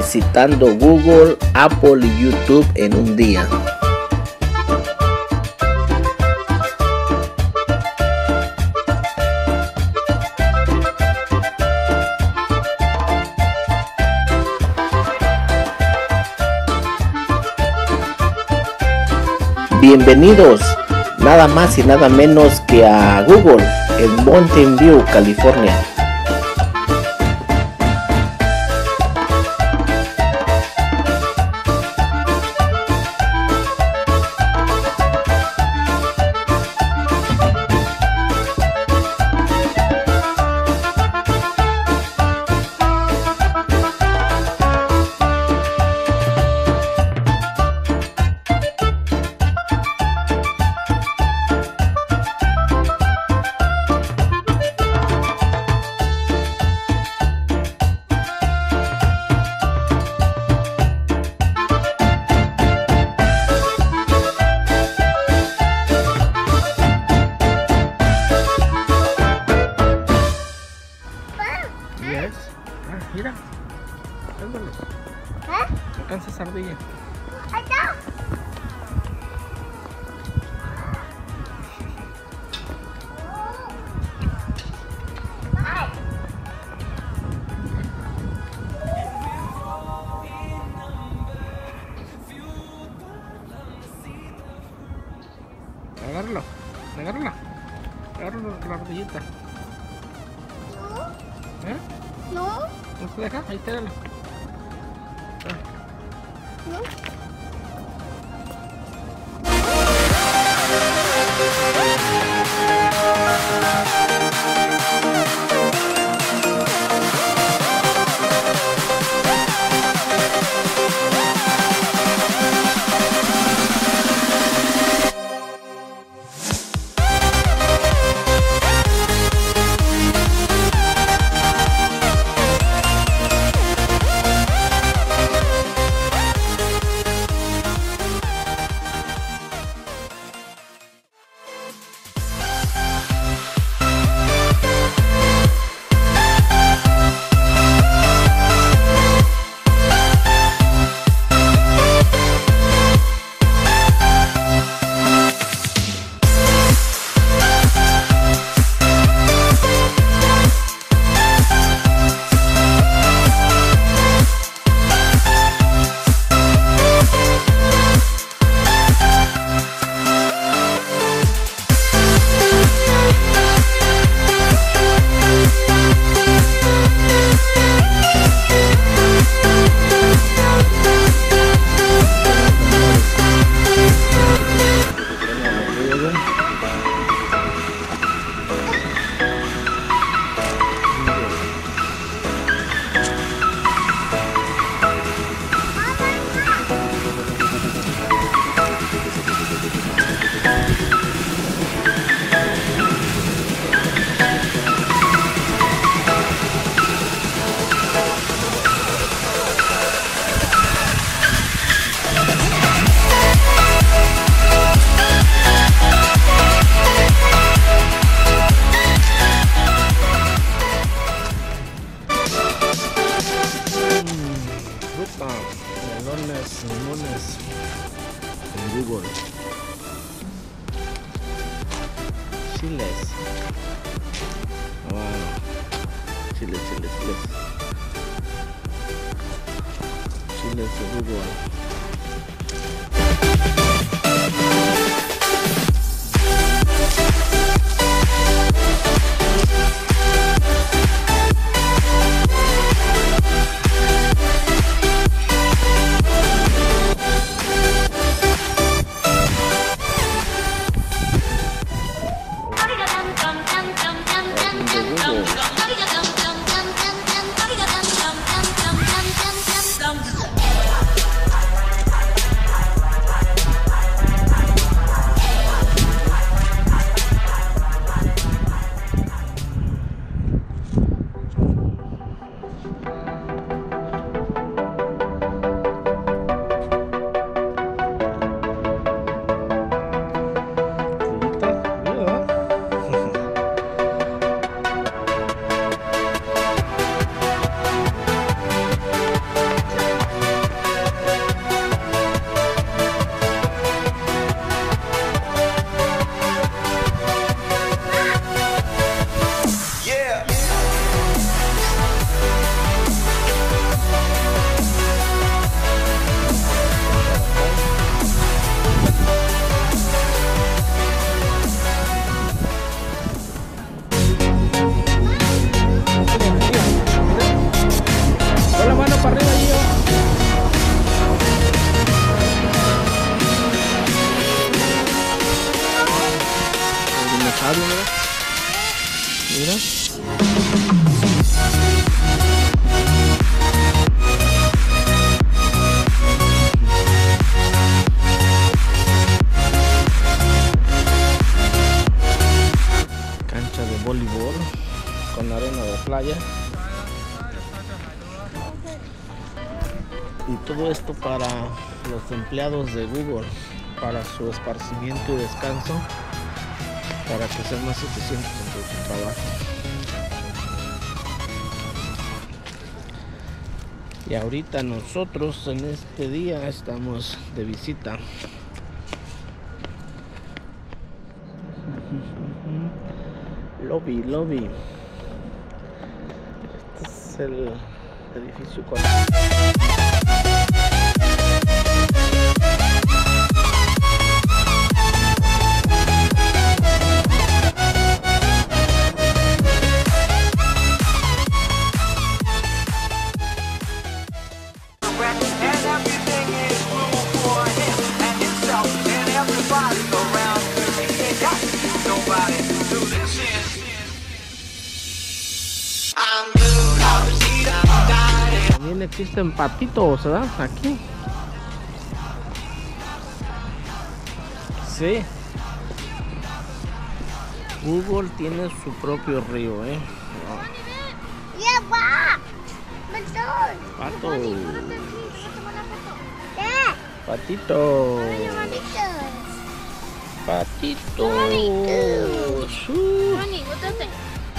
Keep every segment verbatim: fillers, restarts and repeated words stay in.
visitando Google, Apple y YouTube en un día. Bienvenidos, nada más y nada menos que a Google en Mountain View, California. Yes. Ah, mira. Ándale. ¿Eh? Alcanza esa ardilla. Allá. Agárralo. Agárrala. Agárralo la ardillita. ¿Eh? No. ¿No se deja? Ahí tíralo. No. Melones, limones en Google. Chiles. Wow. Chiles, chiles, chiles. Chiles de Google. Abre, mira. Mira. Cancha de voleibol con arena de playa. Y todo esto para los empleados de Google, para su esparcimiento y descanso, para que sean más eficientes en su trabajo. Y ahorita nosotros en este día estamos de visita. Lobby, lobby. Este es el edificio con... También existen patitos, ¿verdad? Aquí. Sí. Google tiene su propio río, ¿eh? Ya va. Betul. Patos. Ya. Patitos. Patitos. Uh. Mani, betul tak?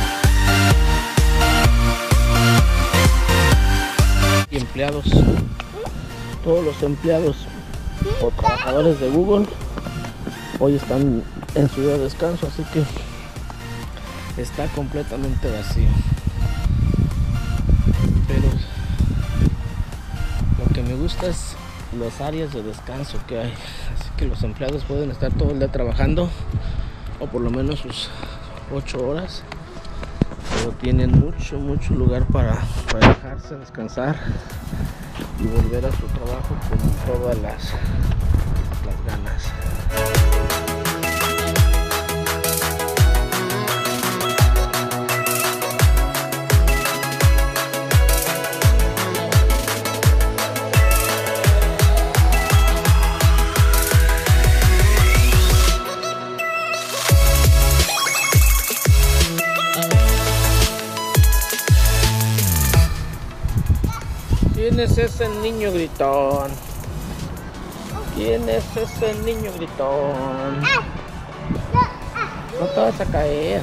Y empleados, todos los empleados o trabajadores de Google hoy están en su día de descanso, así que está completamente vacío. Pero lo que me gusta es las áreas de descanso que hay, así que los empleados pueden estar todo el día trabajando, o por lo menos sus ocho horas, pero tienen mucho mucho lugar para relajarse, descansar y volver a su trabajo con todas las, las ganas. ¿Quién es ese niño gritón? ¿Quién es ese niño gritón? No te vas a caer.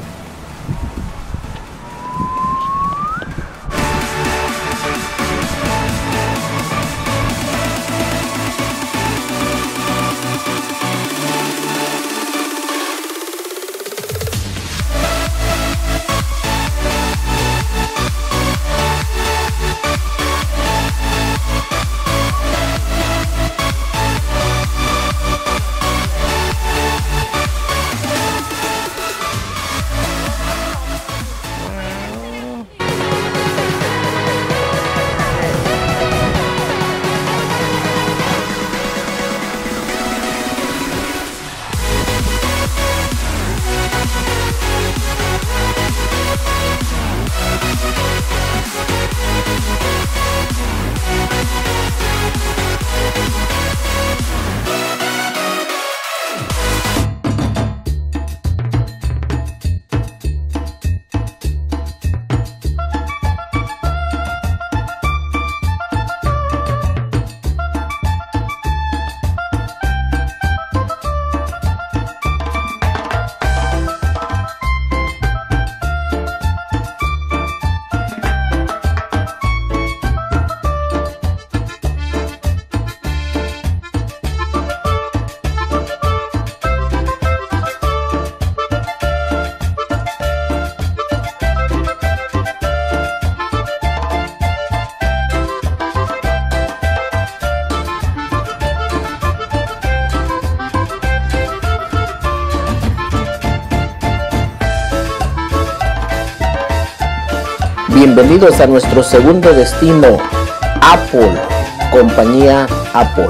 Bienvenidos a nuestro segundo destino, Apple, compañía Apple.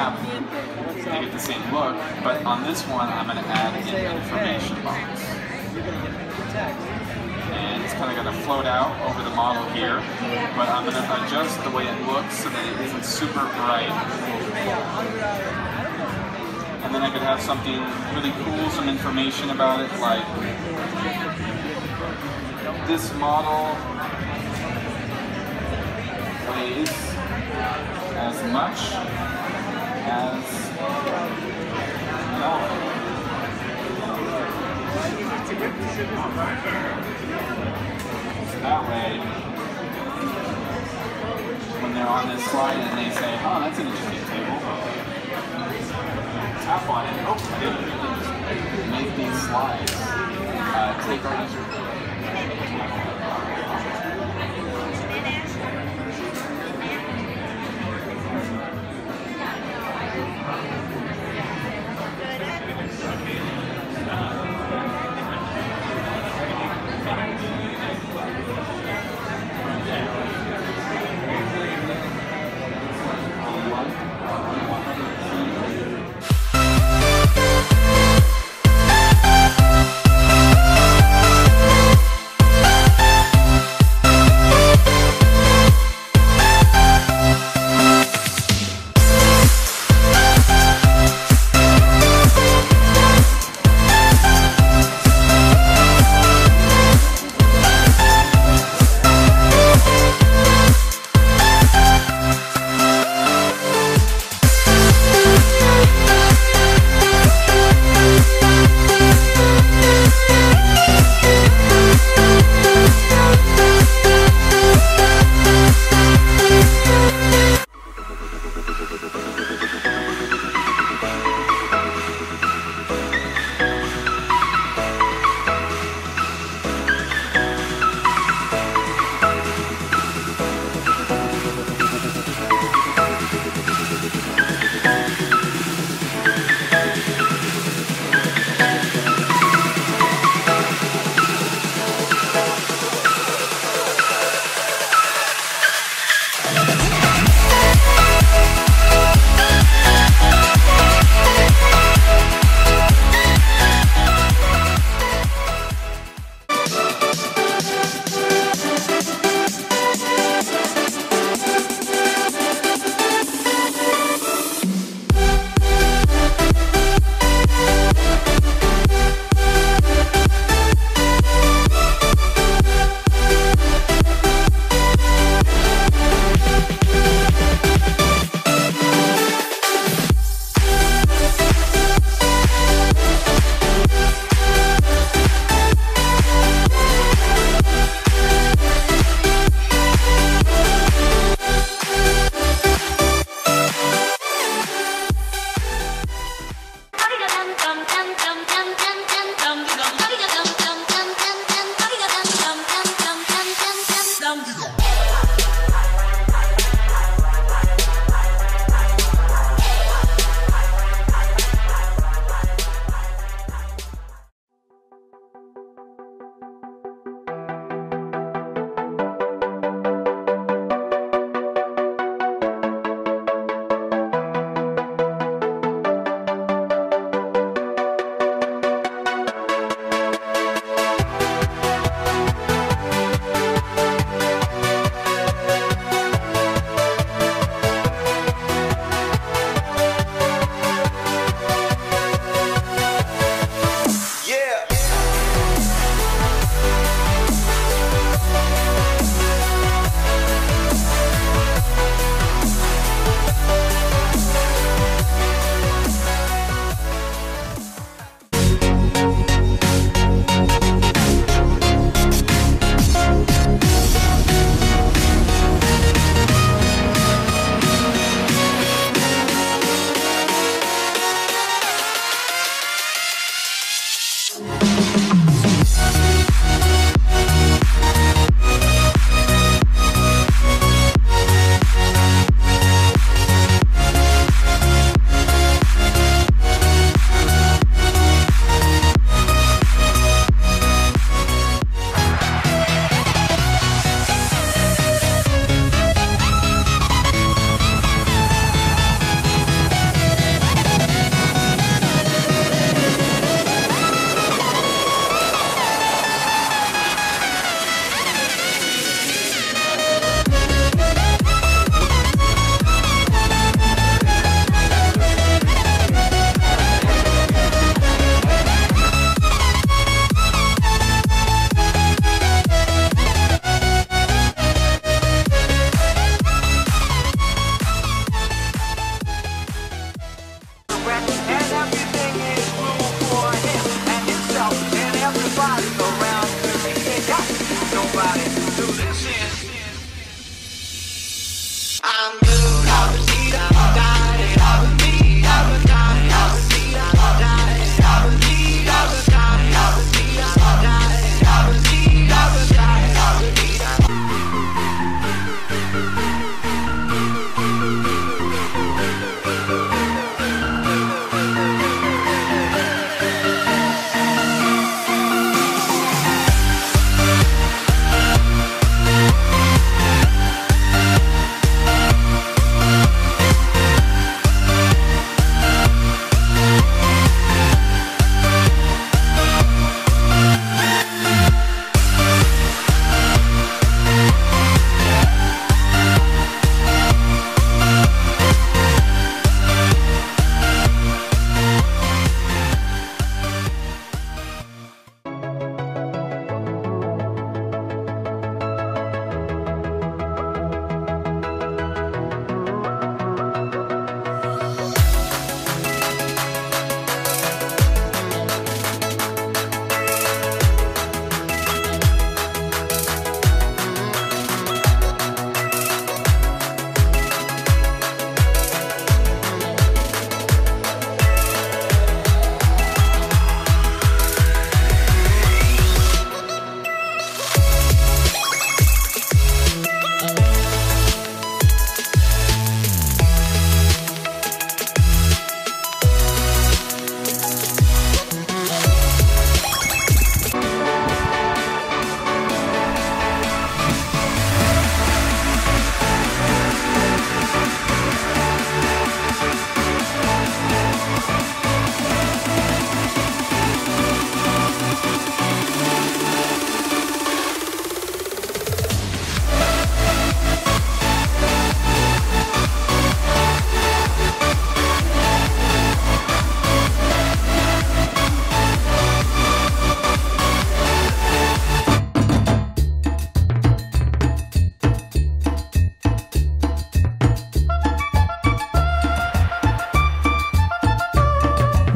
map to get the same look, but on this one I'm going to add an information box. And it's kind of going to float out over the model here, but I'm going to adjust the way it looks so that it isn't super bright. And then I could have something really cool, some information about it, like this model weighs as much as an elephant. So that way, when they're on this slide and they say, oh, that's an interesting table, tap on it. Oh, I didn't really just make these slides. Uh, take our user.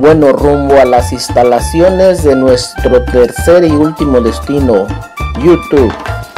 bueno, rumbo a las instalaciones de nuestro tercer y último destino, YouTube.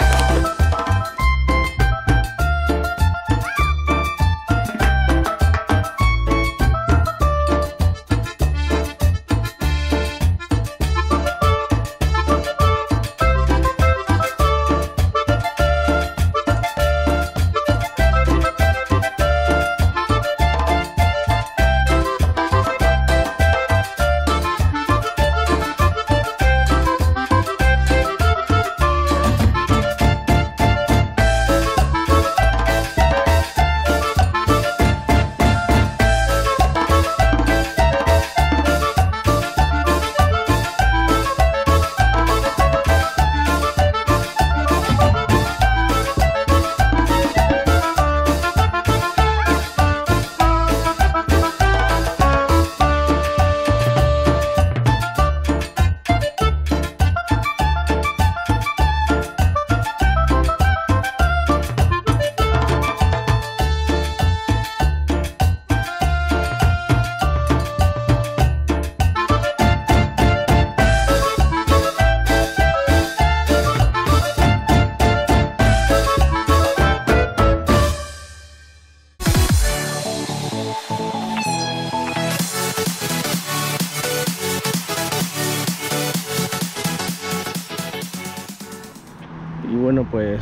Y bueno, pues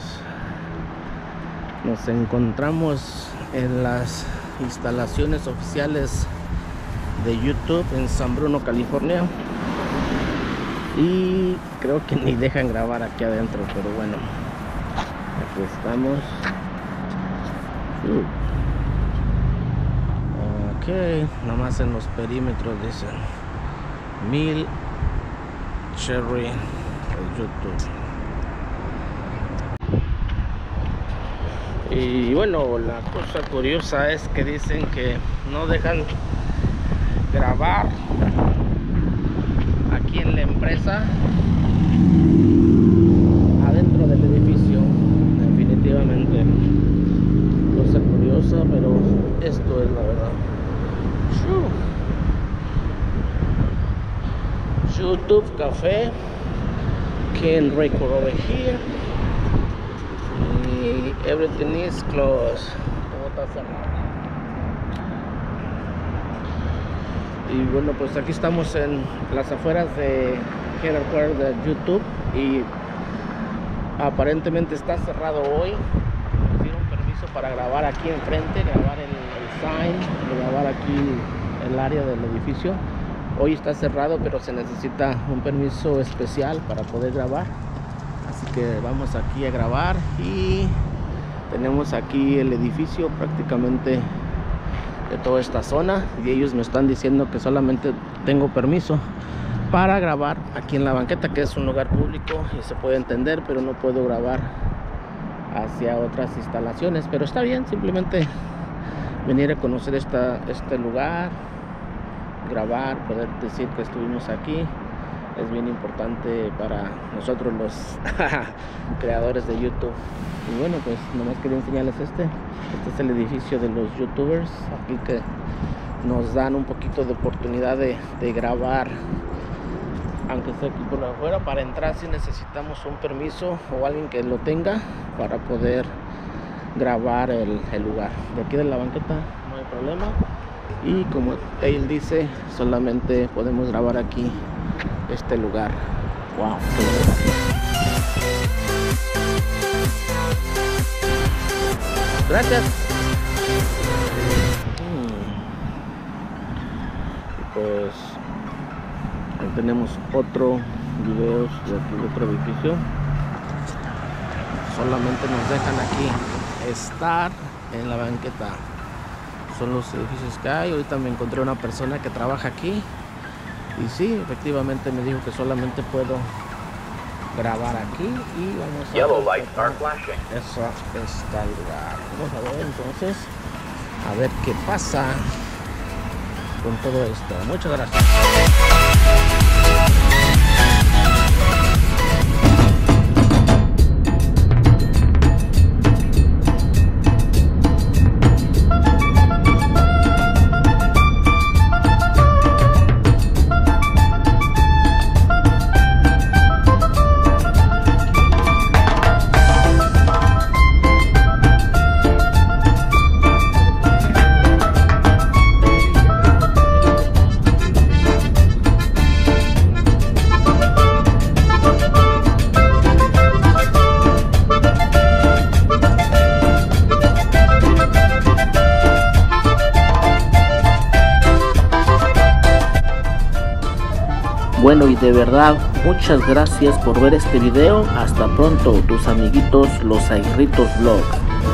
nos encontramos en las instalaciones oficiales de YouTube en San Bruno, California, y creo que ni dejan grabar aquí adentro, pero bueno, aquí estamos. uh. Ok, nomás en los perímetros dicen Mil Cherry YouTube. Y bueno, la cosa curiosa es que dicen que no dejan grabar aquí en la empresa adentro del edificio. Definitivamente, cosa curiosa, pero esto es la verdad. YouTube Café, can record over here. Everything is closed. Todo está cerrado. Y bueno, pues aquí estamos en las afueras de headquarters de YouTube y aparentemente está cerrado hoy. Nos dieron permiso para grabar aquí enfrente, grabar el, el sign, grabar aquí el área del edificio. Hoy está cerrado, pero se necesita un permiso especial para poder grabar. Así que vamos aquí a grabar y tenemos aquí el edificio prácticamente de toda esta zona, y ellos me están diciendo que solamente tengo permiso para grabar aquí en la banqueta, que es un lugar público y se puede entender, pero no puedo grabar hacia otras instalaciones. Pero está bien, simplemente venir a conocer esta, este lugar, grabar, poder decir que estuvimos aquí. Es bien importante para nosotros los creadores de YouTube. Y bueno, pues nomás quería enseñarles este. Este es el edificio de los YouTubers. Aquí que nos dan un poquito de oportunidad de, de grabar, aunque sea aquí por afuera. Para entrar sí necesitamos un permiso o alguien que lo tenga para poder grabar el, el lugar. De aquí de la banqueta no hay problema. Y como él dice, solamente podemos grabar aquí este lugar. Wow, qué bueno. Gracias. Hmm. Y pues ahí tenemos otro video de aquí de otro edificio. Solamente nos dejan aquí estar en la banqueta. Son los edificios que hay. Ahorita me encontré una persona que trabaja aquí y sí, efectivamente me dijo que solamente puedo grabar aquí. Y vamos a Yellow lights are flashing. Eso está el lugar. Vamos a ver entonces, a ver qué pasa con todo esto. Muchas gracias. Bueno, y de verdad, muchas gracias por ver este video. Hasta pronto, tus amiguitos los Aguirritos Vlogs.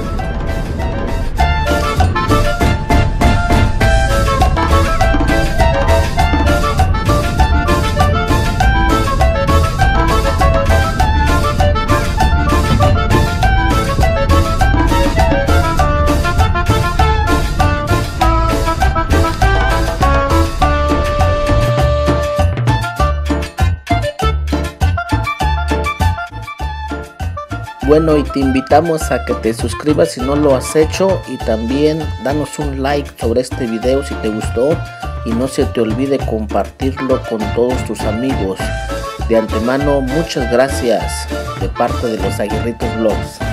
Bueno, y te invitamos a que te suscribas si no lo has hecho, y también danos un like sobre este video si te gustó, y no se te olvide compartirlo con todos tus amigos. De antemano, muchas gracias de parte de los Aguirritos Vlogs.